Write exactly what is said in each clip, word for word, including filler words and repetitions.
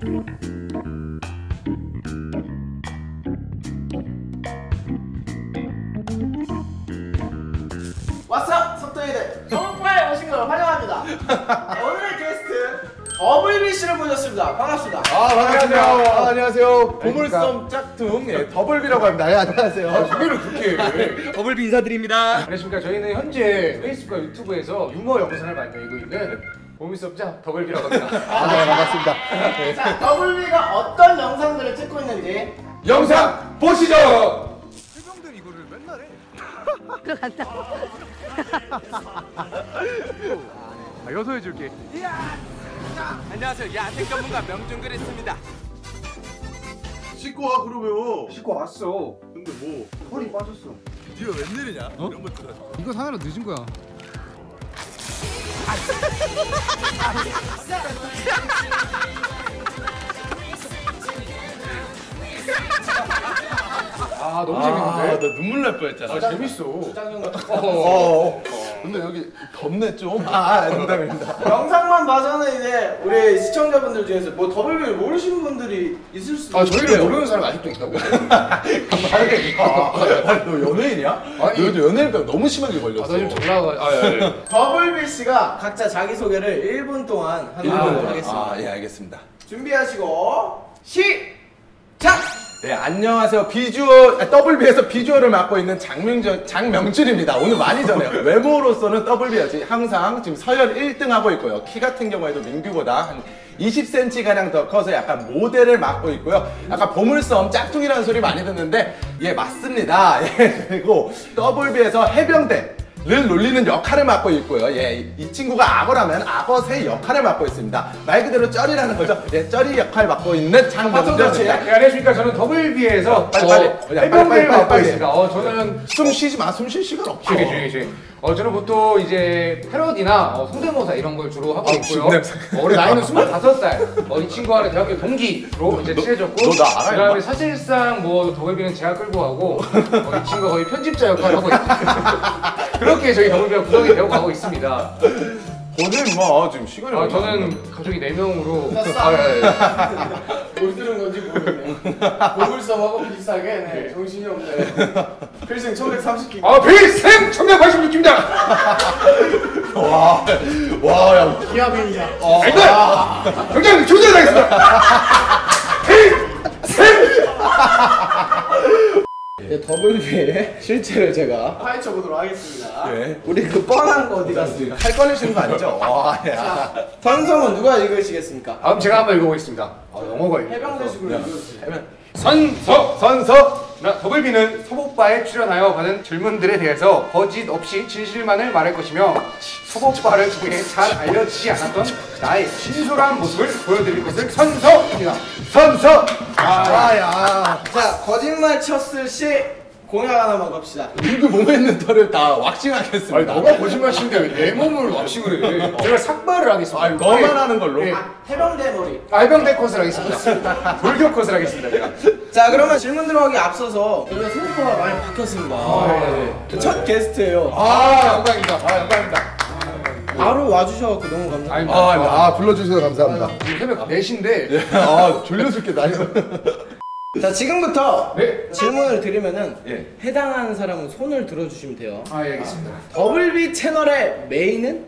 왓썹 석동이들 서울파에 오신 걸 환영합니다. 오늘의 게스트 더블비 씨를 모셨습니다. 반갑습니다. 아 반갑습니다. 아, 안녕하세요. 보물섬 짝퉁 예, 더블비라고 합니다. 예, 안녕하세요. 아, 소개를 그렇게 해. 더블비 인사드립니다. 안녕하십니까. 저희는 현재 페이스북과 유튜브에서 유머 영상을 만들고 있는 보물섬 짝 더블비라고 합니다. 아, 네, 반갑습니다. 네. 자, 더블비가 어떤 영상들을 찍고 있는지 영상 보시죠. 해병들 이거를 맨날 해. 들어간다. 아, 여서 해줄게. 안녕하세요. 야생 전문가 명준글 있습니다. 씻고 와 그러면. 씻고 왔어. 근데 뭐 털이 빠졌어. 네가 웬일이냐? 어? 이런 것들 이거 사느라 늦은 거야. 아 너무 아, 재밌는데? 나 눈물 날 뻔했잖아. 아 재밌어. 부장님 같은 어, 어, 어. 근데 여기 덥네 좀. 아, 농담입니다. 영상만 봐서는 이제 우리 시청자분들 중에서 뭐 더블비를 모르시는 분들이 있을 수도 아 저희를 있어요. 모르는 사람 아직도 있다고. 말해. 아, 너 연예인이야? 아니. 너 요즘 연예인병 너무 심하게 걸렸어. 아 나 지금 잘 나가. 아 예. 예. 더블비 씨가 각자 자기소개를 일 분 동안 하도록 하겠습니다. 아, 예, 알겠습니다. 준비하시고 시작! 네, 안녕하세요. 비주얼, 아, 더블비에서 비주얼을 맡고 있는 장명준, 장명준입니다. 오늘 많이 전해요. 외모로서는 더블비였지. 항상 지금 서열 일 등 하고 있고요. 키 같은 경우에도 민규보다 한 이십 센티미터가량 더 커서 약간 모델을 맡고 있고요. 약간 보물섬 짝퉁이라는 소리 많이 듣는데, 예, 맞습니다. 예, 그리고 더블비에서 해병대. 를 놀리는 역할을 맡고 있고요. 예, 이 친구가 악어라면 악어새 역할을 맡고 있습니다. 말 그대로 쩔이라는 거죠. 예, 쩔이 역할 맡고 있는 장명준입니다. 네, 안녕하십니까. 저는 더블비에서 빨리, 빨리. 어, 빨리, 빨리, 해병대를 빨리, 맡고 빨리. 있습니다. 어 저는 숨 쉬지 마. 숨 쉴 시간 없어. 조용히 조용히 조용히. 어 저는 보통 이제 패러디나 어, 성대모사 이런 걸 주로 하고 아, 있고요. 냄새. 어, 우리 나이는 스물다섯 살. 어, 이 친구와는 대학교 동기로 이제 너- 친해졌고. 너 나 알아, 그다음에 임마? 사실상 뭐 더블비는 제가 끌고 가고 어, 이 친구가 거의 편집자 역할을 하고 있습니다. 그렇게 저희 더블비가 구성이 되어 가고 있습니다. 오늘 뭐 지금 시간이 아, 얼마 안 저는 가족이 네 명으로. 아, 예, 예. 뭘 들은 건지 모르겠네. 보물섬하고 비슷하게 네, 정신이 없네. 필승 천백삼십 기. 아 필생 천백팔십육 기입니다. 와, 와, 야, 기합입니다. 어, 아니다. 경장 조절하겠습니다. 필생. 네, 더블비의 실체를 제가 파헤쳐 보도록 하겠습니다. 예. 우리 그 뻔한 거 어디 갔습니까? 칼 꺼내시는 거 아니죠? 와, 야. 자, 선성은 누가 읽으시겠습니까? 다음 제가 한번 읽어보겠습니다. 아 영어가 있네. 해병대식으로 읽어주세요. 선서. 선서. 나 더블비는 서복바에 출연하여 받은 질문들에 대해서 거짓 없이 진실만을 말할 것이며 서복바를 통해 잘 알려지지 않았던 나의 진솔한 모습을 보여드릴 것을 선서입니다. 선서. 아, 야. 자, 거짓말 쳤을 시 공약 하나만 갑시다. 민규 몸에 있는 털을 다 왁싱하겠습니다. 아니 너가 거짓말 치는데 왜 내 몸을 왁싱을 해? 제가 삭발을 하겠습니다. 아니, 너만 하는 걸로. 예. 아, 해병대 머리. 알병대 컷을 하겠습니다. 돌격 컷을 하겠습니다 제가. 자, 그러면 질문 들어가기 앞서서 저희가 소속과가 많이 바뀌었습니다. 예, 첫 게스트예요. 아 영광입니다. 아 영광입니다. 바로 와주셔서 너무 감사합니다. 아니, 아, 아, 불러주셔서 감사합니다. 지금 새벽 네 시인데 아, 졸려 죽겠다. 아니. 자, 지금부터 네. 질문을 드리면은 예. 해당하는 사람은 손을 들어주시면 돼요. 아 예, 알겠습니다. 더블비 채널의 메인은?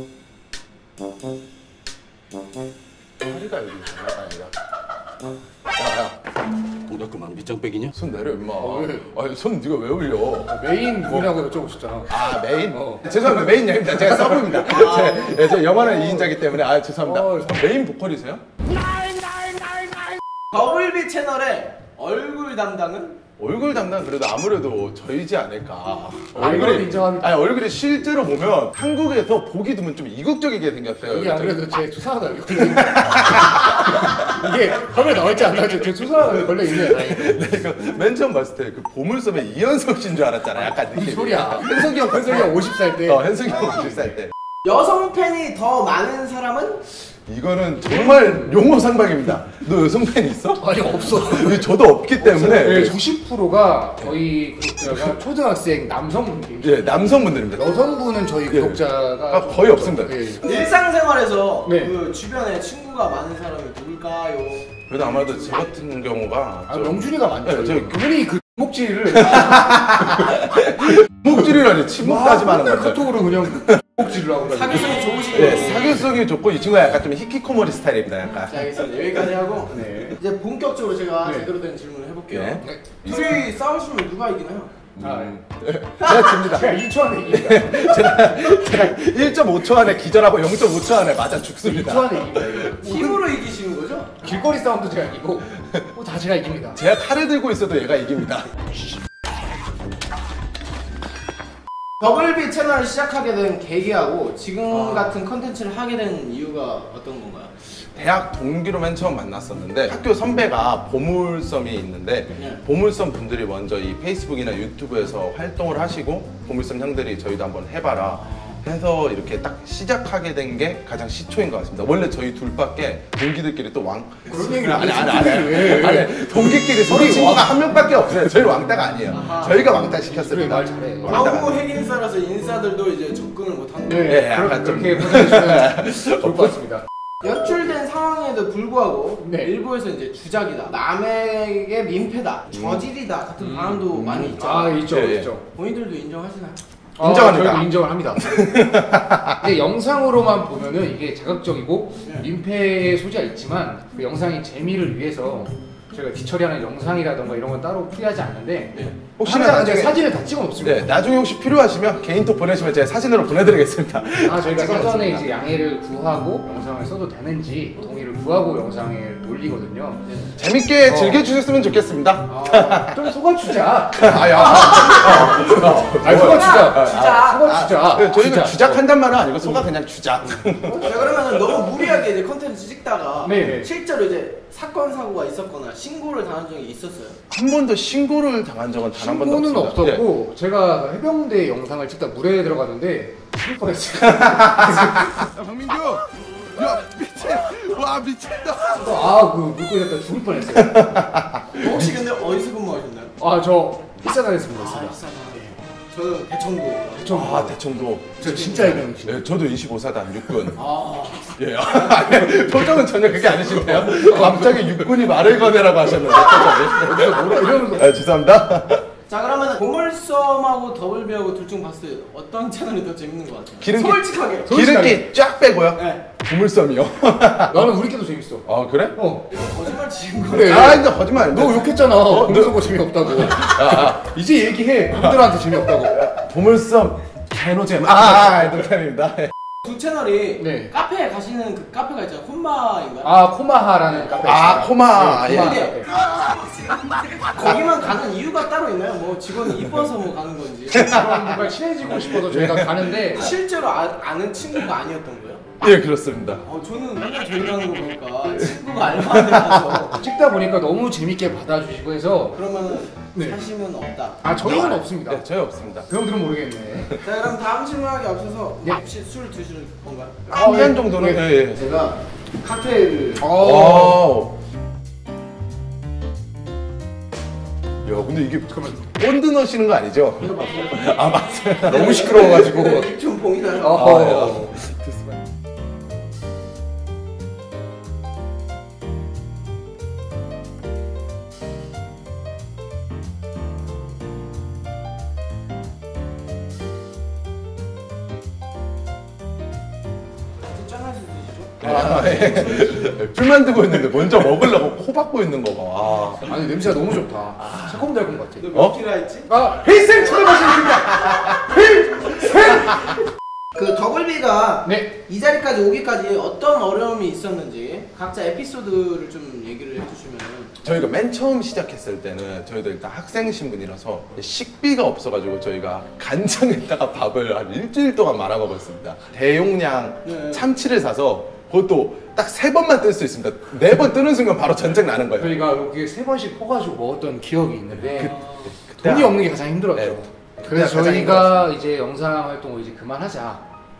다리가 여기 있잖아, 아니라. 야, 야. 동작그만 밑장빼기냐? 손 내려, 임마. 왜? 아니, 손 네가 왜 올려? 메인 뭐냐고 여쭤보셨잖아. 아, 메인? 어. 죄송합니다. 메인 양입니다. 제가 서브입니다. 제, 예, 제 영화는 이 인자기 때문에 아, 죄송합니다. 어. 메인 보컬이세요? 더블비 채널의 얼굴 담당은? 얼굴 담당 그래도 아무래도 저희지 않을까. 아, 이건 인정합니다. 아니, 얼굴이 실제로 보면 한국에서 보기 드문 좀 이국적이게 생겼어요. 여기 안 그래도 제 투사가 여기 걸려 있네. 이게 화면 나올지 안 나올지 제 투사가 여기 걸려 있네. 내가 맨 처음 봤을 때 그 보물섬의 이현석 씨인 줄 알았잖아. 약간 느낌이. 무슨 소리야? 현석이 형, 현석이 형 오십 살 때. 어, 현석이 형 오십 살 때. 여성 팬이 더 많은 사람은? 이거는 정말 용어 상박입니다. 너 여성 팬 있어? 아니 없어. 저도 없기 때문에 네, 구십 퍼센트가 저희 구독자가 초등학생 남성분들. 예, 남성분들입니다. 여성분은 저희 예. 구독자가 아, 거의 없습니다. 예. 일상생활에서 네. 그 주변에 친구가 많은 사람이 누굴까요? 그래도 아무래도 저 같은 경우가 아, 명준이가 많죠. 네, 저- 그분이 그 목지를 목줄이라니 침묵까지만 하는 맨날 거죠. 카톡으로 그냥 목지를 하고 가지고. 사교성이 좋으시고. 네, 사교성이 좋고 이 친구가 약간 좀 히키코모리 스타일입니다. 약간. 자, 알겠습니다. 여기까지 하고 네. 이제 본격적으로 제가 네. 제대로 된 질문을 해볼게요. 네. 둘이 싸우시면 누가 이기나요? 아, 네. 제가 집니다. 제가 이 초 안에 이깁니다. 제가, 제가 일 점 오 초 안에 기절하고 영 점 오 초 안에 맞아 이 죽습니다. 초 안에 이깁니다. 이거. 힘으로 이기시는 거죠? 길거리 싸움도 제가 이기고 뭐 다 제가 이깁니다. 제가 칼을 들고 있어도 얘가 이깁니다. 더블비 채널을 시작하게 된 계기하고 지금 같은 컨텐츠를 하게 된 이유가 어떤 건가요? 대학 동기로 맨 처음 만났었는데 학교 선배가 보물섬이 있는데 네. 보물섬 분들이 먼저 이 페이스북이나 유튜브에서 활동을 하시고 보물섬 형들이 저희도 한번 해봐라 해서 이렇게 딱 시작하게 된 게 가장 시초인 것 같습니다. 원래 저희 둘밖에 동기들끼리 또 왕 그런 얘기를 아니 안 아니 아니 왜? 아니 동기끼리 서로 친구가 한 명밖에 없어요. 저희 왕따가 아니에요. 저희가 왕따 시켰습니다. 그래, 말 잘해. 왕따가 너무 아니에요. 핵인싸라서 인싸들도 이제 접근을 못하는 네, 거예요. 예, 그럼 약간 좀- 그렇게 보내주시면 좋을 것 같습니다. 연출된 상황에도 불구하고 네. 일부에서 이제 주작이다, 남에게 민폐다, 저질이다 같은 발언도 많이 있잖아요. 아 있죠, 예, 예. 있죠. 본인들도 인정하시나요? 인정합니다. 아, 저희도 인정을 합니다. 근데 영상으로만 보면은 이게 자극적이고 네. 민폐의 소지가 있지만 그 영상의 재미를 위해서 저희가 뒤처리하는 영상이라던가 이런 건 따로 풀이하지 않는데 네. 혹시나 항상 나중에 제가 사진을 다 찍어 놓습니다. 네, 나중에 혹시 필요하시면 개인톡 보내시면 제가 사진으로 보내드리겠습니다. 아 저희가 찍어 사전에 놓습니다. 이제 양해를 구하고 영상을 써도 되는지 동의를 구하고 영상을 올리거든요. 재밌게 어. 즐겨주셨으면 좋겠습니다. 아, 좀 속아주자. 아야. 아니 속아주자. 주작. 속아주자. 아, 저희는 주자. 주작한단 말은 아니고 소가 그냥 주작. 자, 그러면 너무 무리하게 이제 컨텐츠 찍다가 네네. 실제로 이제 사건 사고가 있었거나 신고를 당한 적이 있었어요. 한 번도 신고를 당한 적은 단 한 번도 신고는 없습니다. 없었고 제가 해병대 영상을 찍다 물에 들어갔는데 죽을 뻔했어요. 박민규! 야 미친! 와 미친다! 아그 물고기 잡다 죽을 뻔했어요. 혹시 근데 어디서 근무하셨나요? 아저 일산화했습니다. 아, 있습니다. 일산화. 저는 대청도. 대청. 아 대청도. 저 진짜 해병 지 네, 저도 이십오 사단 육군. 아, 예. 아니, 표정은 전혀 그게 아니신데요. 갑자기 육군이 말을 거네라고 하셨는데. 표정이. 뭐라 이러면서 아, 죄송합니다. 자 그러면 보물섬하고 더블비하고 둘 중 봤을 때 어떤 채널이 더 재밌는 것 같아요? 기름기- 솔직하게. 기름기 쫙 빼고요. 네. 보물섬이요. 나는 우리끼도 재밌어. 아 그래? 어 거짓말 치는 거. 그래. 아 진짜 거짓말. 너 욕했잖아. 보물섬 사고 재미없다고. 이제 얘기해. 형들한테 재미없다고. 보물섬 개노잼. 아, 아, 아 농담입니다. 두 채널이 네. 카페에 가시는 그 카페가 있잖아요. 콤마인가요? 아 코마하라는 카페. 아 코마. 네, 예. 코마 예. 카페. 거기만 가는 이유가 따로 있나요? 뭐 직원이 이뻐서 뭐 가는 건지. 그런 뭔가 친해지고 싶어서 저희가 가는데 실제로 아, 아는 친구가 아니었던 거예요? 예 그렇습니다. 어, 저는 맨날 저희 가는 거 보니까 친구가 얼마나 돼서 찍다 보니까 너무 재밌게 받아주시고 해서 그러면은 네. 사심은 없다. 아 저희는 없습니다. 네 저희 없습니다. 그 형들은 모르겠네. 자 그럼 다음 질문하기 앞서서 네. 혹시 술 드실 건가요? 한 잔 정도는. 네. 예, 예. 제가 칵테일을 오. 야 근데 이게 본드 넣으시는 거 아니죠? 이거 맞아요? 아 맞습니다. 너무 시끄러워가지고. 좀 보이나요? 어. 아, 짠할 수도 있죠. 아, 예. 풀만 두고 있는데 먼저 먹으려고 코 박고 있는 거 봐. 아. 아니 냄새가 너무 좋다. 새콤달콤 같아. 너 어? 몇 킬로 했지? 아 필생 찾아가시겠습니다. 필생. 그 더블비가 네. 이 자리까지 오기까지 어떤 어려움이 있었는지 각자 에피소드를 좀 얘기를 해주시면. 저희가 맨 처음 시작했을 때는 저희도 일단 학생 신분이라서 식비가 없어가지고 저희가 간장에다가 밥을 한 일주일 동안 말아 먹었습니다. 대용량 네. 참치를 사서 그것도 딱 세 번만 뜰 수 있습니다. 네 번 뜨는 순간 바로 전쟁 나는 거예요. 저희가 여기에 세 번씩 퍼가지고 먹었던 기억이 있는데 그때 돈이 없는 게 가장 힘들었죠. 네. 그래서 가장 저희가 이제 영상 활동을 이제 그만하자.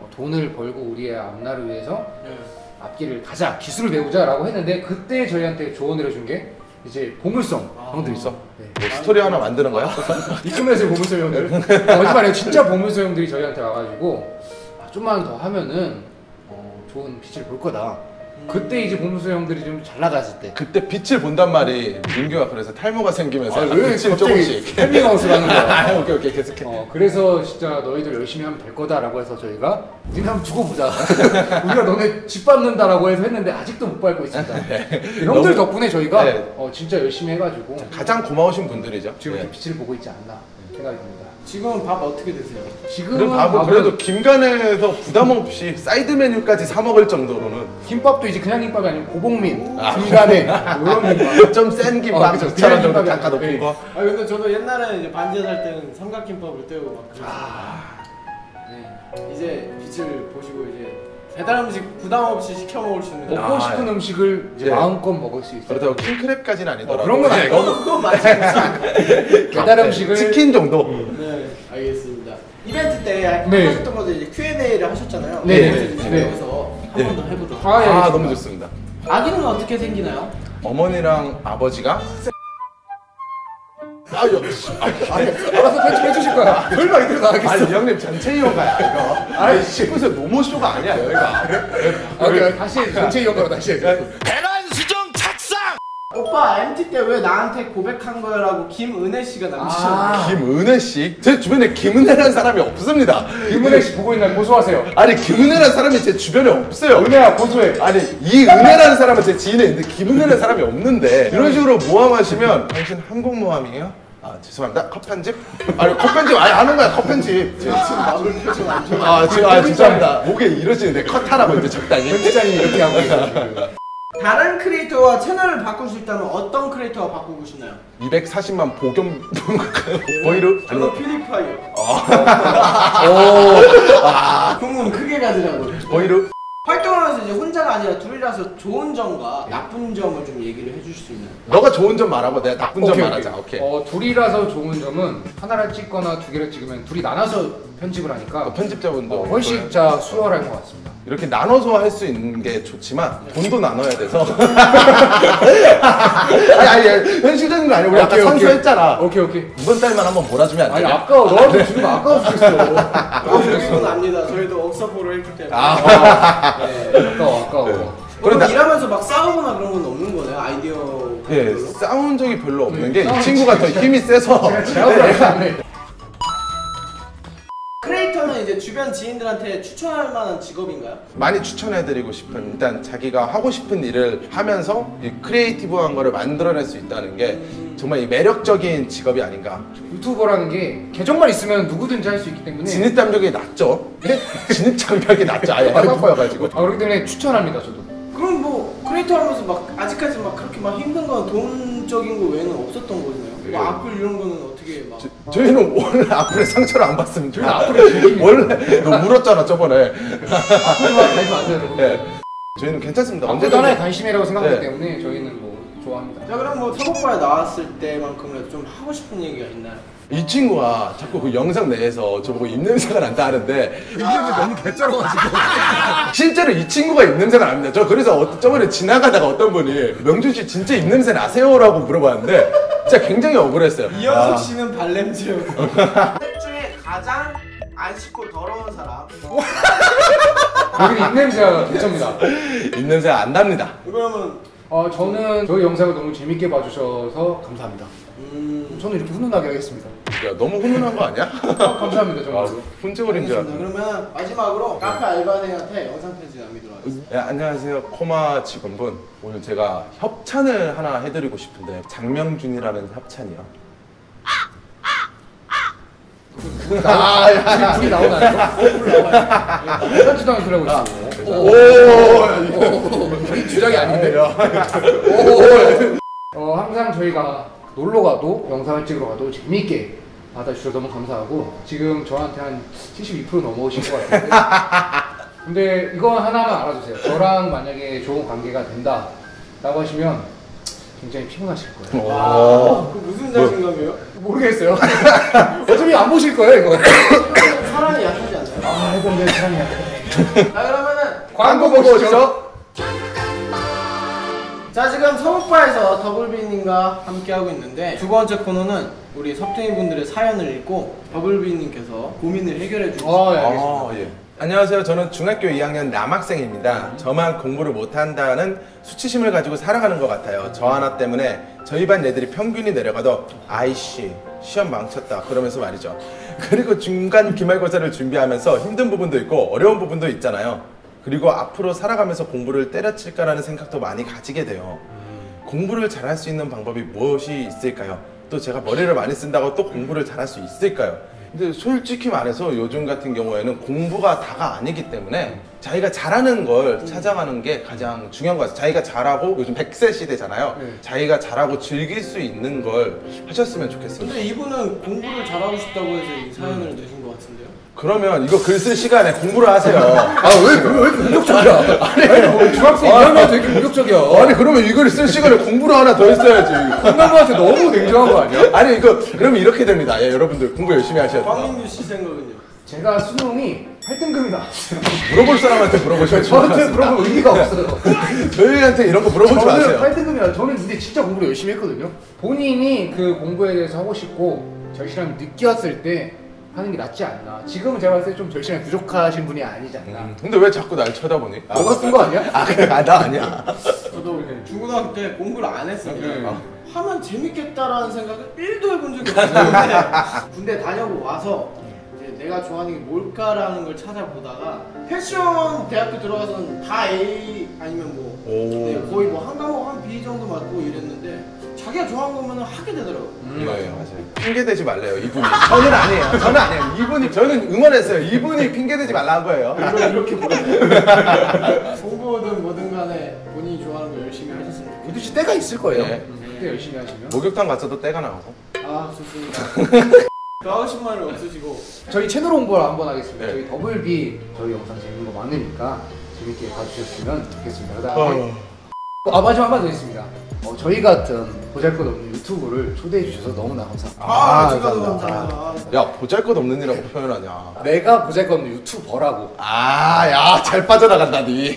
어, 돈을 벌고 우리의 앞날을 위해서 네. 앞길을 가자, 기술을 배우자라고 했는데 그때 저희한테 조언을 해준 게 이제 보물섬 형들 있어. 네. 뭐 스토리 하나 만드는 거야? 이쯤에서 보물섬 형들. 거짓말이에요. 진짜 보물섬 형들이 저희한테 와가지고 아, 좀만 더 하면은 어, 좋은 빛을 볼 거다. 그때 이제 보물섬 형들이 좀 잘 나갔을 때. 그때 빛을 본단 말이 민규가 그래서 탈모가 생기면서 아, 왜 빛을 갑자기 조금씩 헬밍아웃을 하는 거야? 아, 오케이 오케이 계속해. 어, 그래서 진짜 너희들 열심히 하면 될 거다라고 해서 저희가 니네 한번 두고 보자. 우리가 너네 집 밟는다라고 해서 했는데 아직도 못 밟고 있습니다. 형들 너무- 덕분에 저희가 네. 어, 진짜 열심히 해가지고 가장 고마우신 분들이죠. 지금 네. 이렇게 빛을 보고 있지 않나 생각이 듭니다. 지금은 밥 어떻게 드세요? 지금은 그럼 밥은 밥은 그래도 김간에서 부담 없이 사이드 메뉴까지 사 먹을 정도로는 김밥도 이제 그냥 김밥이 아니고 고복민, 김간에 이런 김밥. 좀 센 어, 김밥 그쵸. 이천 원 정도 김밥이 깎아 놓은 아니고. 거. 아 근데 저도 옛날에 이제 반지에 살 때는 삼각김밥을 때우고 막 그랬어요. 아. 네. 이제 빛을 보시고 이제 배달 음식 부담 없이 시켜 먹을 수 있는. 먹고 아, 싶은 예. 음식을 이제 예. 마음껏 먹을 수 있어요. 그렇다고 킹크랩까지는 아니더라도 어, 그런 건 아니고. 어, 그거 맞지? 배달 음식을 치킨 정도. 네, 알겠습니다. 이벤트 때 네. 하셨던 것들 이제 큐 앤 에이를 하셨잖아요. 네, 네, 그래서 이제 네. 여기서 네. 한 번 더 해보도록. 아, 예, 아 알겠습니다. 너무 좋습니다. 아기는 어떻게 생기나요? 어머니랑 아버지가 아유, 알아서 편집해 주실 거야. 설마 이대로 나가겠어. 아니 형님 전체 이용가야 이거. 아이 싶으세요 노모쇼가 아니야 여기가. 아, 그래, 다시 전체 이용가로 다시 해줘. 오빠 엠티 때 왜 나한테 고백한 거야라고 김은혜 씨가 남기셨나요? 아. 김은혜 씨? 제 주변에 김은혜라는 사람이 없습니다. 김은혜 씨 보고 있나요? 고소하세요. 아니 김은혜라는 사람이 제 주변에 없어요. 은혜야 고소해. 아니 이 은혜라는 사람은 제 지인에 있는데 김은혜라는 사람이 없는데 이런 식으로 모함하시면 당신 한국모함이에요? 아 죄송합니다. 컷 편집? 아니 컷 편집 아니 하는 거야 컷 편집. 지금 마블 표정 안 좋아. 아 지금 아 죄송합니다. 목에 이러시는데 컷하라고 이제 적당히. 편집장이 이렇게 하고 있어요. 다른 크리에이터와 채널을 바꿀 수 있다면 어떤 크리에이터와 바꾸고 싶나요? 이백사십만 복용 보이루 저는 퓨디파이요. 오. 아, 궁금 크게 가더라고. 보이루 활동을 하면서 이제 혼자가 아니라 둘이라서 좋은 점과 나쁜 점을 좀 얘기를 해줄 수 있나요? 너가 좋은 점 말하고 내가 나쁜 점 말하자. 오케이. 어, 둘이라서 좋은 점은 하나를 찍거나 두 개를 찍으면 둘이 나눠서 편집을 하니까 어, 편집자분도 어, 훨씬 자 수월할 것 같습니다. 이렇게 나눠서 할 수 있는 게 좋지만 돈도 나눠야 돼서 아니 아니 아니, 현실적인 거 아니야. 우리 아까 오케이, 오케이. 선수했잖아. 오케이 오케이. 이번 달만 한번 몰아주면 안 아니 되냐? 아까워. 너한테 주는 거 아까워 죽겠어. 아, 여기는 압니다. 저희도 억서포를 했기 때문에. 아. 네. 아까워 아까워. 그럼 그러다- 일하면서 막 싸우거나 그런 건 없는 거네요? 아이디어. 예, 별로? 싸운 적이 별로 없는 게 이 싸운 친구가 더 힘이 세서 제압을 안 해. 크리에이터는 이제 주변 지인들한테 추천할 만한 직업인가요? 많이 추천해드리고 싶은 일단 자기가 하고 싶은 일을 하면서 이 크리에이티브한 거를 만들어낼 수 있다는 게 정말 이 매력적인 직업이 아닌가. 유튜버라는 게 계정만 있으면 누구든지 할 수 있기 때문에 진입 장벽이 낮죠? 진입 장벽이 낮죠? 아예 해봐봐가지고. 아, 그렇기 때문에 추천합니다 저도. 그럼 뭐 크리에이터 하면서 막 아직까지 막 그렇게 막 힘든 건 돈적인 거 외에는 없었던 거잖아요? 뭐 예. 악플 이런 거는 어떻게 막. 저, 저희는 원래 악플에 상처를 안 받습니다. 저희는 악플에 즐깁니다. 원래 너 울었잖아 저번에. 앞으로만 관심 안 써요. 네. 저희는 괜찮습니다. 아무도 하나의 언제든 관심이라고 생각하기 네. 때문에 저희는 뭐 좋아합니다. 자 그럼 뭐 사복바에 나왔을 때만큼이라도 좀 하고 싶은 얘기가 있나요? 이 친구가 자꾸 그 영상 내에서 저보고 입냄새가 난다 하는데 입냄새 너무 개쩔어가지고 실제로 이 친구가 입냄새가 납니다. 저 그래서 어, 저번에 지나가다가 어떤 분이 명준 씨 진짜 입냄새 나세요?라고 물어봤는데 진짜 굉장히 억울했어요. 이현석 아. 씨는 발냄새요. 셋 중에 가장 안 씻고 더러운 사람. 여기는 입냄새가 개쩌입니다. 입냄새 안 납니다. 그러면 어, 저는 저희 영상을 너무 재밌게 봐주셔서 감사합니다. 음. 저는 이렇게 훈훈하게 하겠습니다. 야 너무 훈훈한 거 아니야? 어, 감사합니다 정말. 훈증거린 줄 알겠습니다. 알았네. 그러면 마지막으로 카페 알바생한테 영상 편지 남기도록 하겠습니다. 네, 안녕하세요 코마 직원분. 오늘 제가 협찬을 하나 해드리고 싶은데 장명준이라는 협찬이요. 아, 야, 불이 나오나요? 불 나와요. 편지당한 소리 하고 있어. 오. 우리 주작이 아닌데. 어, 항상 저희가 놀러 가도 영상을 찍으러 가도 재미있게 받아주셔서 너무 감사하고 지금 저한테 한 칠십이 퍼센트 넘어오신 것 같은데 근데 이거 하나만 알아주세요. 저랑 만약에 좋은 관계가 된다 라고 하시면 굉장히 피곤하실 거예요. 아, 그 무슨 자신감이에요? 모르겠어요. 어차피 안 보실 거예요 이거. 사람이 약하지 않나요? 아 이건 내 사랑이 약해. 자 그러면은 광고 보고 오시죠. 자 지금 서북바에서 더블비님과 함께하고 있는데 두 번째 코너는 우리 섭등이 분들의 사연을 읽고 더블비님께서 고민을 해결해 주시죠. 어, 예, 알겠습니다. 아, 예. 안녕하세요. 저는 중학교 이 학년 남학생입니다. 저만 공부를 못한다는 수치심을 가지고 살아가는 것 같아요. 저 하나 때문에 저희 반 애들이 평균이 내려가도 아이씨 시험 망쳤다 그러면서 말이죠. 그리고 중간 기말고사를 준비하면서 힘든 부분도 있고 어려운 부분도 있잖아요. 그리고 앞으로 살아가면서 공부를 때려칠까라는 생각도 많이 가지게 돼요. 공부를 잘할 수 있는 방법이 무엇이 있을까요? 또 제가 머리를 많이 쓴다고 또 공부를 잘할 수 있을까요? 근데 솔직히 말해서 요즘 같은 경우에는 공부가 다가 아니기 때문에 자기가 잘하는 걸 찾아가는 게 가장 중요한 것 같아요. 자기가 잘하고 요즘 백 세 시대잖아요. 네. 자기가 잘하고 즐길 수 있는 걸 하셨으면 좋겠습니다. 근데 이분은 공부를 잘하고 싶다고 해서 이 사연을 내신 것 같은데요? 그러면 이거 글 쓸 시간에 공부를 하세요. 아왜 왜 이렇게 공격적이야? 아니 뭐 중학생 이 학년 되게 공격적이야. 아니 그러면 이걸 쓸 시간에 공부를 하나 더 했어야지. 공부한테 너무 냉정한 거 아니야? 아니 이거 그러면 이렇게 됩니다. 예, 여러분들 공부 열심히 하셔야 돼요. 황민규 씨 생각은요? 제가 수능이 팔 등급이 나왔어요. 물어볼 사람한테 물어보셔야 돼요. 저한테 물어볼 의미가 없어요. 저희한테 이런 거 물어보지 저는 마세요. 팔 등급이라 저는 근데 진짜 공부를 열심히 했거든요. 본인이 그 공부에 대해서 하고 싶고 절실함이 느꼈을 때 하는 게 낫지 않나. 지금은 제가 봤을 때 좀 절실함이 부족하신 분이 아니지 않나. 음, 근데 왜 자꾸 날 쳐다보니? 아, 너가 쓴 거 아니야? 아, 그래, 아, 나 아니야. 저도 중고등학교 때 공부를 안 했습니다. 네. 하면 재밌겠다라는 생각을 일도 해본 적이 없었는데 군대 다녀고 와서 이제 내가 좋아하는 게 뭘까라는 걸 찾아보다가 패션 대학교 들어가서는 다 A 아니면 뭐 오. 네, 거의 뭐 한 과목 한 B 정도 맞고 이랬는데 자기가 좋아하는 거면 하게 되더라고요. 네, 맞아요. 핑계 대지 말래요, 이분이. 저는 아니에요. 저는 아니에요. 이분이, 저는 응원했어요. 이분이 핑계 대지 말라는 거예요. 이걸 이렇게 보내요. 공부든 뭐든 간에 본인이 좋아하는 거 열심히 하셨으면 좋겠어요. 도대체 때가 있을 거예요. 네. 그때 열심히 하시면. 목욕탕 갔어도 때가 나오고. 아 좋습니다. 더 하신 말은 없으시고 저희 채널 홍보를 한번 하겠습니다. 네. 저희 더블비 저희 영상 재밌는 거 많으니까 재밌게 봐주셨으면 좋겠습니다. 그다음에 어. 아 마지막 한마디 있습니다. 어, 저희 같은 보잘것없는 유튜브를 초대해 주셔서 너무나 감사합니다. 아, 제가 더 감사합니다. 감사합니다. 야, 보잘것없는이라고 표현하냐. 내가 보잘것없는 유튜버라고. 아, 야, 잘 빠져나간다, 니.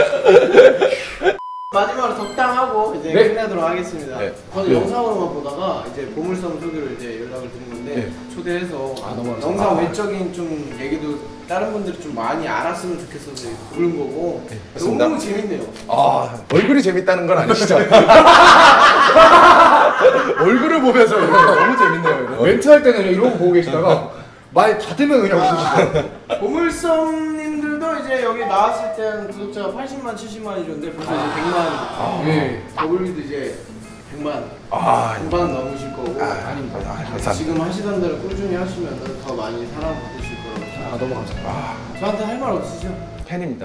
마지막으로 적당하고 이제 네. 끝내도록 하겠습니다. 네. 저는 네. 영상으로만 보다가 이제 보물섬 소개를 이제 연락을 드린 건데 네. 초대해서 아, 너무 감사합니다. 영상 외적인 좀 얘기도 다른 분들이 좀 많이 알았으면 좋겠어서 부른 거고 맞습니다. 너무 재밌네요. 아, 얼굴이 재밌다는 건 아니시죠? 얼굴을 보면서 이거 너무 재밌네요, 이거. 멘트 할 때는 이러고 보고 계시다가 말 받으면 그냥 웃으시죠. 보물섬님들도 이제 여기 나왔을 때는 구독자가 팔십만, 칠십만이셨는데 벌써 이제 백만. 네. 더블비도 이제 백만, 아, 백만 넘으실 거고. 아닙니다. 아, 감사합니다. 지금 하시던 대로 꾸준히 하시면 더 많이 사랑받으실 거라고. 아 너무 감사합니다. 저한테 할 말 없으시죠? 팬입니다.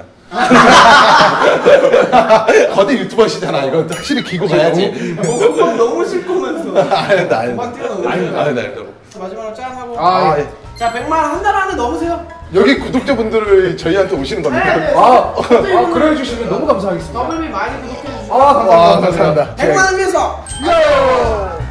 거대 유튜버시잖아. 이거 확실히 기고 가야지. 뭐 너무 싫고면서 아니다, 아니다. 막 뛰어넘어요. 아니다, 아니다, 아니다. 마지막으로 짠 하고. 아, 예. 자 백만 한 달 안에 넘으세요. 여기 구독자분들이 저희한테 오시는 겁니까? 네, 네. 아, 아 그래 해주시면 너무 감사하겠습니다. 더블비 많이 구독해 주시고. 아 감사합니다. 아, 감사합니다. 백만을 위해서. 요!